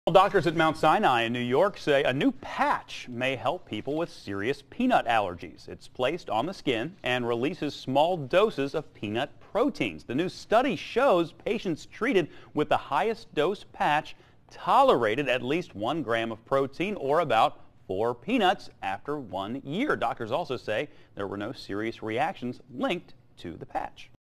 Doctors at Mount Sinai in New York say a new patch may help people with serious peanut allergies. It's placed on the skin and releases small doses of peanut proteins. The new study shows patients treated with the highest dose patch tolerated at least 1 gram of protein, or about 4 peanuts, after 1 year. Doctors also say there were no serious reactions linked to the patch.